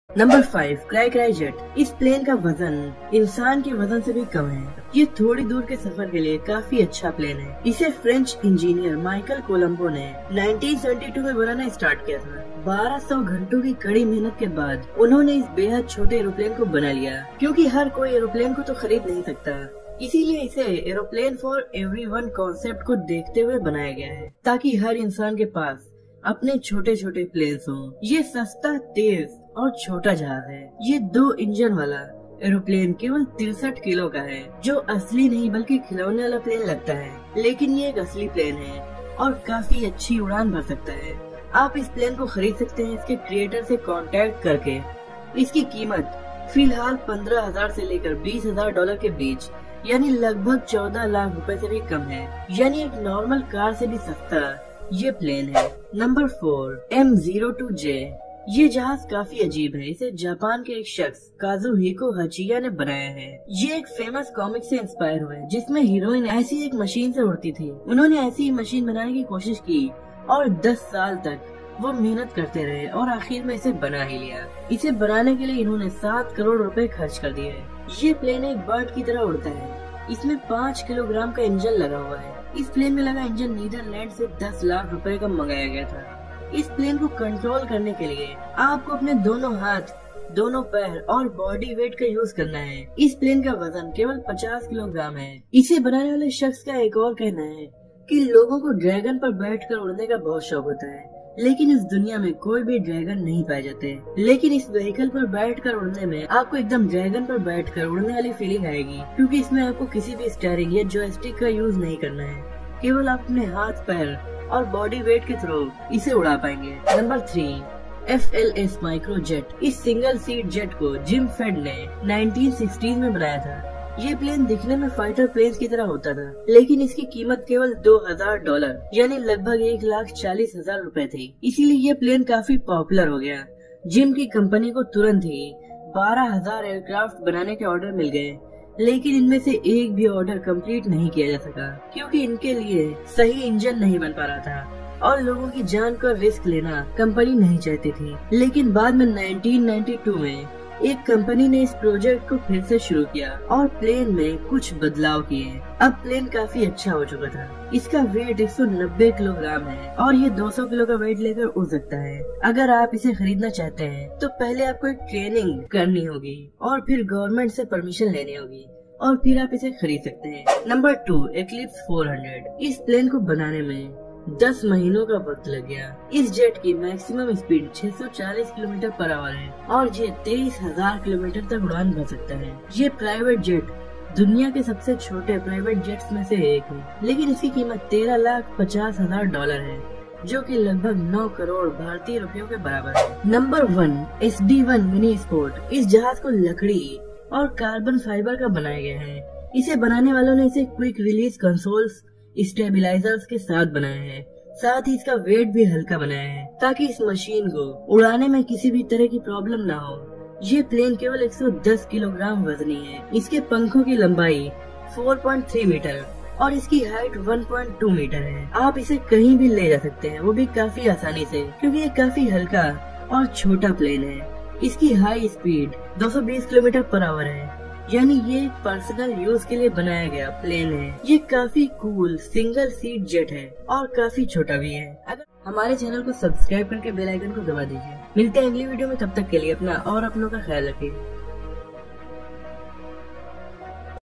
Number 5 cri jet. इस plane का वजन इंसान के वजन से भी कम है। ये थोड़ी दूर के सफर के लिए काफी अच्छा प्लेन है। इसे फ्रेंच इंजीनियर माइकल कोलंबो ने 1972 में बनाना स्टार्ट किया था। 1200 घंटों की कड़ी मेहनत के बाद उन्होंने इस बेहद छोटे एरोप्लेन को बना लिया, क्योंकि हर कोई एरोप्लेन को तो खरीद नहीं सकता। इसीलिए इसे एरोप्लेन फॉर एवरीवन कॉन्सेप्ट को देखते हुए बनाया गया है, ताकि हर इंसान के पास अपने छोटे छोटे प्लेन्स हों। ये सस्ता, तेज और छोटा जहाज है। ये 2 इंजन वाला एरोप्लेन केवल 63 किलो का है, जो असली नहीं बल्कि खिलौने वाला प्लेन लगता है, लेकिन ये एक असली प्लेन है और काफी अच्छी उड़ान भर सकता है। आप इस प्लेन को खरीद सकते हैं इसके क्रिएटर से कांटेक्ट करके। इसकी कीमत फिलहाल 15,000 से लेकर $20,000 के बीच, यानी लगभग 14 लाख रुपए से भी कम है। यानी एक नॉर्मल कार से भी सस्ता ये प्लेन है। Number 4 M02J। ये जहाज काफी अजीब है। इसे जापान के एक शख्स काजुहिको हचिया ने बनाया है। ये एक फेमस कॉमिक से इंस्पायर हुआ है, जिसमें हीरोइन ऐसी एक मशीन से उड़ती थी। उन्होंने ऐसी ही मशीन बनाने की कोशिश की और 10 साल तक वो मेहनत करते रहे और आखिर में इसे बना ही लिया। इसे बनाने के लिए इन्होंने 7 करोड़ रुपए खर्च कर दिए। ये प्लेन एक बर्ड की तरह उड़ता है। इसमें 5 किलोग्राम का इंजन लगा हुआ है। इस प्लेन में लगा इंजन नीदरलैंड से 10 लाख रुपए का मंगाया गया था। इस प्लेन को कंट्रोल करने के लिए आपको अपने दोनों हाथ, दोनों पैर और बॉडी वेट का यूज करना है। इस प्लेन का वजन केवल 50 किलोग्राम है। इसे बनाने वाले शख्स का एक और कहना है कि लोगों को ड्रैगन पर बैठकर उड़ने का बहुत शौक होता है, लेकिन इस दुनिया में कोई भी ड्रैगन नहीं पाए जाते। लेकिन इस व्हीकल पर बैठकर उड़ने में आपको एकदम ड्रैगन पर बैठकर उड़ने वाली फीलिंग आएगी, क्योंकि इसमें आपको किसी भी स्टीयरिंग या जॉयस्टिक का यूज नहीं करना है। केवल आप अपने हाथ, पैर और बॉडी वेट के थ्रू इसे उड़ा पाएंगे। Number 3 FLS micro jet. इस सिंगल सीट जेट को जिम फेड ने 1960 में बनाया था। ये प्लेन दिखने में फाइटर प्लेन की तरह होता था, लेकिन इसकी कीमत केवल $2,000 यानी लगभग 1,40,000 रुपए थी। इसीलिए ये प्लेन काफी पॉपुलर हो गया। जिम की कंपनी को तुरंत ही 12,000 एयरक्राफ्ट बनाने के ऑर्डर मिल गए, लेकिन इनमें से एक भी ऑर्डर कंप्लीट नहीं किया जा सका, क्योंकि इनके लिए सही इंजन नहीं बन पा रहा था और लोगों की जान का रिस्क लेना कंपनी नहीं चाहती थी। लेकिन बाद में 1992 में एक कंपनी ने इस प्रोजेक्ट को फिर से शुरू किया और प्लेन में कुछ बदलाव किए। अब प्लेन काफी अच्छा हो चुका था। इसका वेट 190 किलोग्राम है और ये 200 किलो का वेट लेकर उड़ सकता है। अगर आप इसे खरीदना चाहते हैं तो पहले आपको एक ट्रेनिंग करनी होगी और फिर गवर्नमेंट से परमिशन लेनी होगी और फिर आप इसे खरीद सकते हैं। Number 2 Eclipse 400। इस प्लेन को बनाने में 10 महीनों का वक्त लग गया। इस जेट की maximum speed 640 kilometre per hour है और ये 23,000 किलोमीटर तक उड़ान भर सकता है। ये प्राइवेट जेट दुनिया के सबसे छोटे प्राइवेट जेट्स में से एक है, लेकिन इसकी कीमत $13,50,000 है, जो कि लगभग 9 करोड़ भारतीय रुपयों के बराबर है। Number 1 SD-1 mini sport. इस जहाज को लकड़ी और कार्बन फाइबर का बनाया गया है। इसे बनाने वालों ने इसे क्विक रिलीज कंसोल्स, स्टेबिलाईजर्स के साथ बनाया है। साथ ही इसका वेट भी हल्का बनाया है, ताकि इस मशीन को उड़ाने में किसी भी तरह की प्रॉब्लम ना हो। ये प्लेन केवल 110 किलोग्राम वजनी है। इसके पंखों की लंबाई 4.3 मीटर और इसकी हाइट 1.2 मीटर है। आप इसे कहीं भी ले जा सकते हैं, वो भी काफी आसानी से, क्योंकि ये काफी हल्का और छोटा प्लेन है। इसकी high speed 220 kilometre per hour है, यानी ये पर्सनल यूज के लिए बनाया गया प्लेन है। ये काफी कूल सिंगल सीट जेट है और काफी छोटा भी है। अगर हमारे चैनल को सब्सक्राइब करके बेल आइकन को दबा दीजिए। मिलते हैं अगली वीडियो में, तब तक के लिए अपना और अपनों का ख्याल रखिए।